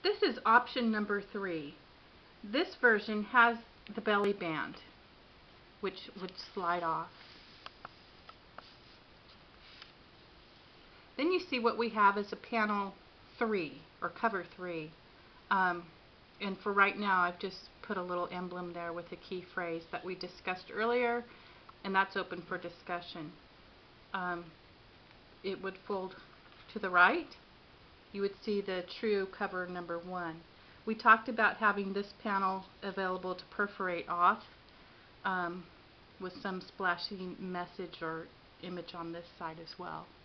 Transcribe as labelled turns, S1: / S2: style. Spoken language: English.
S1: This is option number 3. This version has the belly band, which would slide off. Then you see what we have is a panel 3, or cover 3. And for right now, I've just put a little emblem there with a key phrase that we discussed earlier, and that's open for discussion. It would fold to the right. You would see the true cover number 1. We talked about having this panel available to perforate off with some splashing message or image on this side as well.